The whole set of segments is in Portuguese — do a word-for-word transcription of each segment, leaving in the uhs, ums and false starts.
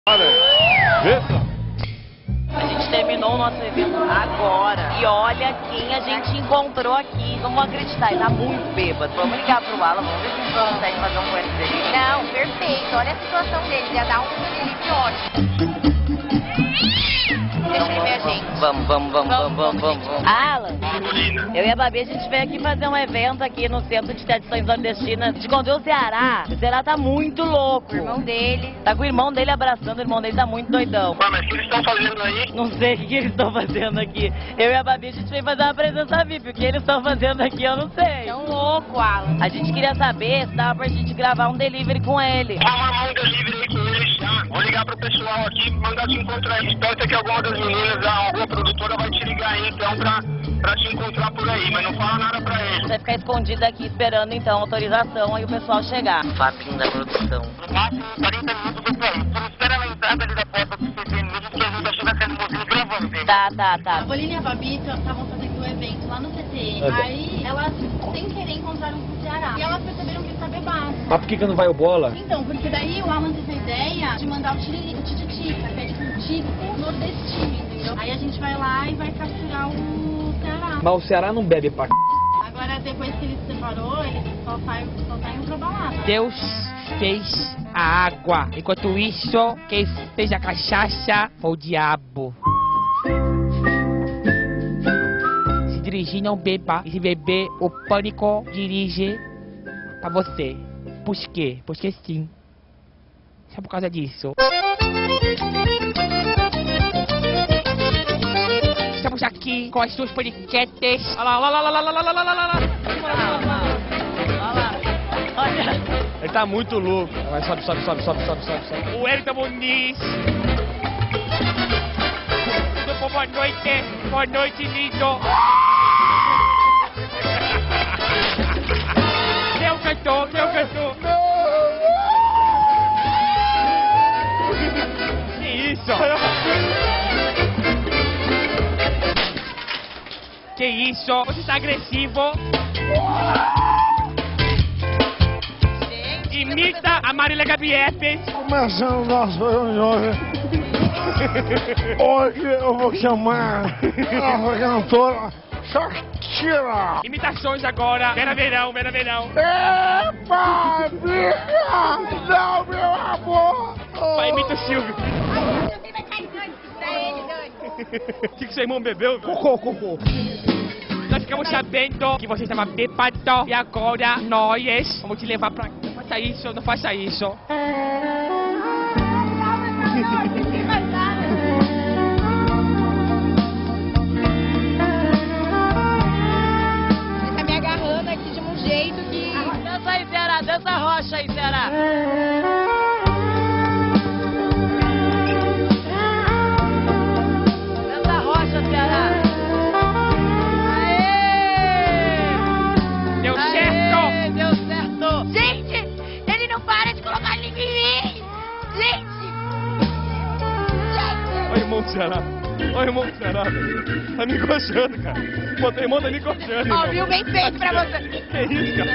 Olha, vê só. A gente terminou o nosso evento agora. E olha quem a gente encontrou aqui. Não vão acreditar, ele tá muito bêbado. Vamos ligar pro Alan, vamos ver se a gente consegue fazer um coelho dele. Não, perfeito. Olha a situação dele. Ia dar um delivery ótimo. Deixa ele ver a gente. Vamos, vamos, vamos, vamos, vamos, vamos, vamos. Alan, eu e a Babi, a gente veio aqui fazer um evento aqui no Centro de Tradições Nordestinas. A gente encontrou o Ceará. O Ceará tá muito louco. O irmão dele. Tá com o irmão dele abraçando, o irmão dele tá muito doidão. Ué, mas o que eles estão fazendo aí? Não sei o que, que eles estão fazendo aqui. Eu e a Babi, a gente veio fazer uma presença V I P. O que eles estão fazendo aqui, eu não sei. Tão louco, Alan. A gente queria saber se dava pra gente gravar um delivery com ele. Vamos arrumar um delivery aí com eles, tá? Vou ligar pro pessoal aqui, mandar te encontrar aí. Espero que alguma das meninas, alguma produtora vai te ligar aí, então, pra, pra te encontrar por aí. Mas não fala nada pra eles. Vai ficar escondido aqui esperando, então, a autorização aí o pessoal chegar. Fabinho da produção. No máximo, quarenta minutos eu tô aí. Só espera na entrada ali da porta do C T mesmo, que a gente vai chegar sendo mozinho gravando. Tá, tá, tá. A Bolina e a Babi estavam fazendo um evento lá no C T. Aí elas, sem querer, encontraram com o Ceará. E elas perceberam que ele tá bebaço. Mas por que que não vai o Bola? Então, porque daí o Alan teve a ideia de mandar o tiririca, o tititica, que é tipo um típico nordestino, entendeu? Aí a gente vai lá e vai capturar o Ceará. Mas o Ceará não bebe pra c... Agora, depois que ele se separou, ele só sai, só sai indo pra balada. Deus fez a água. Enquanto isso, quem fez a cachaça foi o diabo. Se dirigir, não beba. E se beber, o pânico dirige pra você. Por quê? Porque sim. Só por causa disso. Estamos aqui com as suas paniquetes. Olha lá, olha lá, olha lá, olha lá, olha lá, olha lá. Olha. Ele tá muito louco. Vai, sobe, sobe, sobe, sobe, sobe, sobe, sobe. O Elton Muniz. Tudo bom, boa noite. Boa noite, lindo. Quem é o cantor? Quem é o cantor? Que isso? Que isso? Você está agressivo? Imita a Marília Gabriel. Começando nosso hoje. Hoje eu vou chamar a cantora Shakira. Imitações agora. Vera Verão, Vera Verão. Epa, bicha! Não, meu amor! Vai, imita o Silvio. Ele, O que, que seu irmão bebeu? Cocô, cocô. Nós ficamos sabendo que você estava bêbado e agora nós vamos te levar pra... Não faça isso, não faça isso. Ele tá me agarrando aqui de um jeito que... Dança aí, Ceará, dança a rocha aí, Ceará. Dança a rocha, Ceará. Deu Aê, certo! deu certo. Gente, ele não para de colocar língua em mim. Gente. Olha o irmão do Ceará. Olha o irmão do Ceará, velho. Tá me encoxando, cara. Pô, teu irmão tá me encoxando. Ó, irmão. viu? Bem feito pra você. Que isso, cara?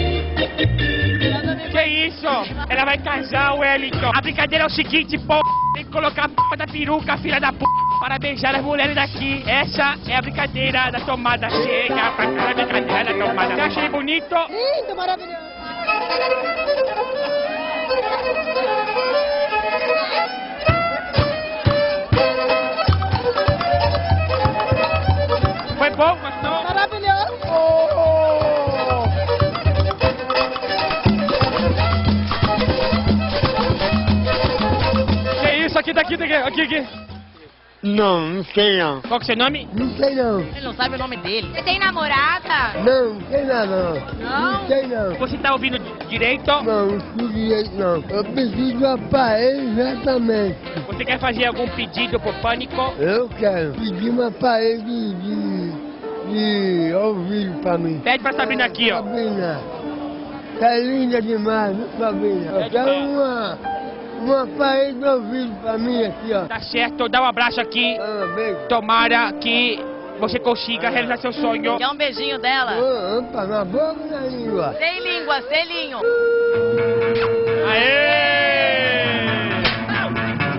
Que isso? Ela vai casar, Wellington. A brincadeira é o seguinte, pô. Tem que colocar a p da peruca, filha da p, para beijar as mulheres daqui. Essa é a brincadeira da tomada. Chega pra cá, a brincadeira da tomada. Você acha ele bonito? Lindo, maravilhoso. Foi bom, gostou? Maravilhoso. Que isso? Aqui, daqui, daqui, aqui, aqui. Não, não sei não. Qual que é o seu nome? Não sei não. Ele não sabe o nome dele. Você tem namorada? Não, não sei nada não. Não? sei não. Você tá ouvindo direito? Não, não sei direito não. Eu preciso de um aparelho exatamente. Você quer fazer algum pedido pro Pânico? Eu quero pedir um aparelho de, de, de ouvido pra mim. Pede pra Sabrina aqui, ó. Sabrina, tá linda demais, viu, Sabrina? Eu Pede quero pra ela. uma, um aparelho de ouvido pra mim aqui, ó. Tá certo, dá um abraço aqui. Ah, beijo. Tomara que você consiga realizar seu sonho. Quer um beijinho dela? Ah, opa, na boca e na língua. Sem língua, selinho. Aê!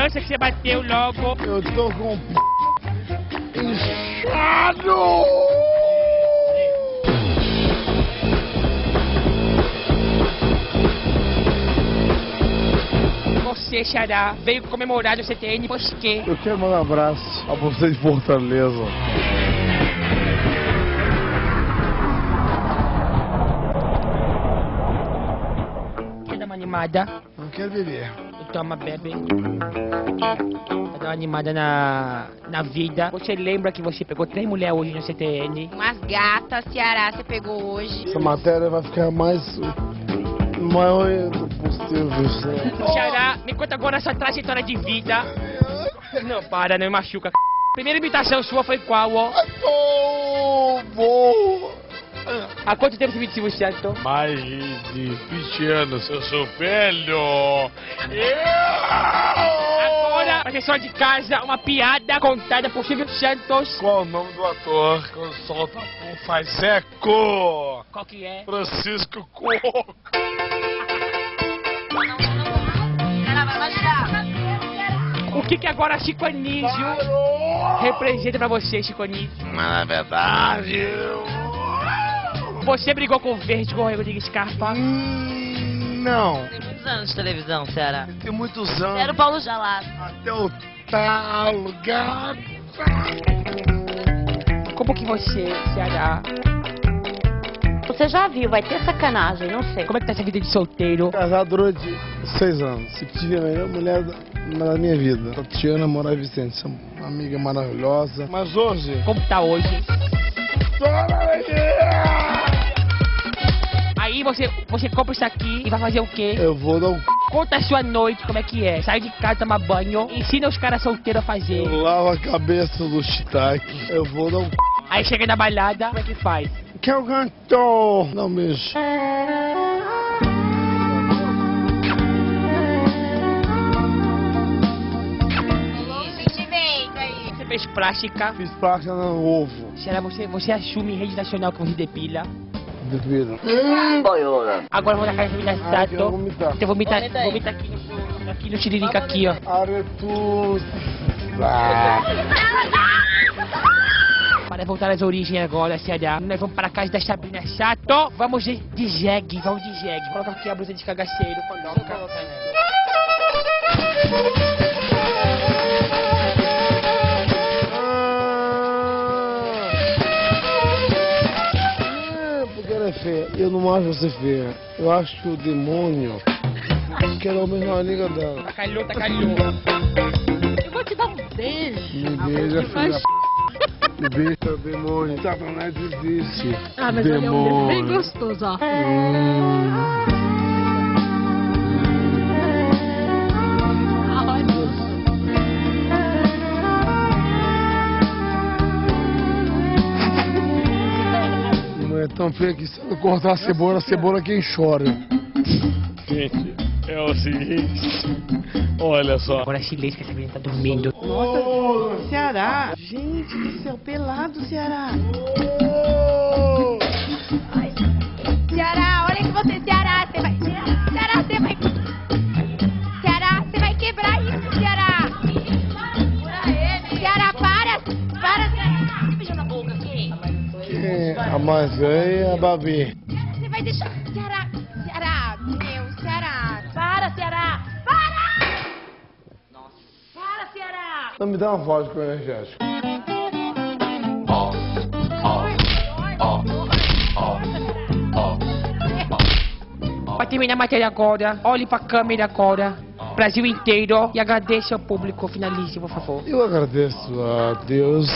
criança que você bateu logo. Eu tô com o p... inchado! Você, Xará, veio comemorar o C T N, por quê? Eu quero mandar um abraço a você de Fortaleza. Quer dar uma animada? Não quero beber. Toma, bebe. Pra dar uma animada na, na vida. Você lembra que você pegou três mulheres hoje no C T N? Umas gatas, Ceará, você pegou hoje. Essa matéria vai ficar mais... maior do possível, senhor. Xará, me conta agora a sua trajetória de vida. Não, para, não me machuca. Primeira imitação sua foi qual, ó? Tô bom. Há quanto tempo você me disse, certo? Mais de vinte anos. Eu sou velho. Agora, pra pessoa de casa, uma piada contada por Silvio Santos. Qual o nome do ator quando solta pum faz seco? Qual que é? Francisco Coco. O que que agora Chico Anísio representa pra você, Chico Anísio? Mas na verdade... Você brigou com o Verde, com o Rodrigo Scarpa? Hum, não. Tem muitos anos de televisão, Ceará. Tem muitos anos. Era o Paulo Jalato. Até o talo, gato. Como que você, Ceará? Você já viu, vai ter sacanagem, não sei. Como é que tá essa vida de solteiro? Casado durante seis anos. Se tive a melhor mulher da, da minha vida. Tatiana Moraes Vicente, uma amiga maravilhosa. Mas hoje... Como tá hoje? Aí você, você compra isso aqui e vai fazer o quê? Eu vou dar um... Conta a sua noite, como é que é. Sai de casa, toma banho, ensina os caras solteiros a fazer. Eu lavo a cabeça do shiitake. Eu vou dar um... Aí chega na balada, como é que faz? Que eu canto! Não, beijo. Você fez plástica? Fiz plástica no ovo. Será você, você assume em rede nacional que você depila? Depila. Agora eu vou na casa da família Ah, eu quero Sato. vomitar. Então vomita, vomita aqui no, aqui no tiririca aqui, ó. Aretus. Para voltar às origens agora, Ceará. Nós vamos para a casa da Sabrina Sato. Vamos de, de jegue, vamos de jegue. Coloca aqui a blusa de cagaceiro, coloca. Porque ela é feia. Eu não acho você feia. Eu acho que o demônio quer o mesmo amiga dela. Tá calhou, tá calhou. Eu vou te dar um beijo. Me beija, filha da p. Me beija, demônio. Satanás existe. Ah, mas ele é um beijo bem gostoso, ó. Não é tão feio que se eu cortar a cebola, a cebola é quem chora. Gente, é o seguinte. Olha só. Agora a silêncio que a Sabrina tá dormindo. Nossa, Ceará. Gente do céu, pelado, Ceará. Ceará, olha que você, Ceará, você vai... Ceará, você vai... Ceará, você vai quebrar isso, Ceará. Ceará, para, para, Ceará. Beija na boca, quem? Quem é a mais velha é a Babi. Você vai deixar... Ceará, Ceará, meu, Ceará. Para, Ceará, para! Nossa. Para, Ceará. Não me dá uma voz com energético. Pra terminar a matéria agora, olhe pra câmera agora. Brasil inteiro. E agradeça ao público. Finalize, por favor. Eu agradeço a Deus.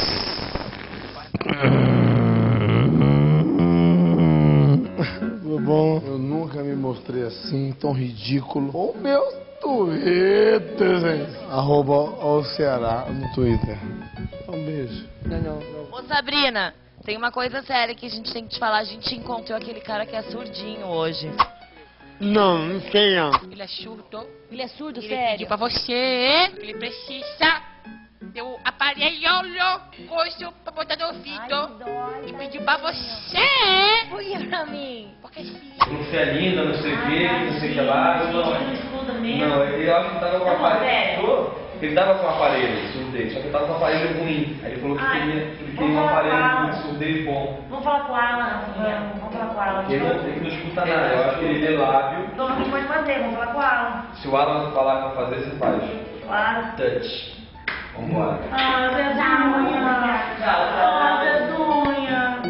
Tudo bom? Eu nunca me mostrei assim, tão ridículo. O meu Twitter, gente. Arroba o Ceará no Twitter. Um beijo. Não, não, não. Ô, Sabrina, tem uma coisa séria que a gente tem que te falar. A gente encontrou aquele cara que é surdinho hoje. Não, não sei não. Ele é surdo. Ele é surdo, Ele sério? pediu pra você. Ele precisa do aparelho, coisa pra botar no ouvido. E pediu pra você. Por que pra mim? Porque sim. Você é linda, não sei o que, não sei o que lá. Não, não, eu acho que tá no aparelho. Ele tava com um aparelho de surdez, só que ele tava com um aparelho ruim. Aí ele falou que Ai, queria, ele queria vamos um falar com aparelho ela. de surdez bom. Vamos falar com ela, Rafinha. Vamos falar com ela. Ele não, ele não escuta nada, eu acho que ele lê lábio. Então a gente pode fazer, vamos falar com ela. Se o Alan falar pra fazer, você faz. Claro. Touch. Vambora. Ah, Dedunha. Ah, Dedunha.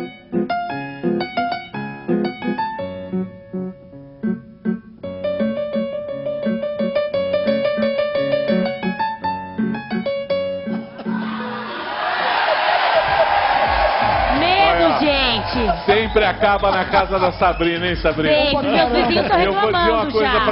Medo, gente. Sempre acaba na casa da Sabrina, hein, Sabrina? Sempre, meus vizinhos estão Eu vou dizer uma reclamando coisa já.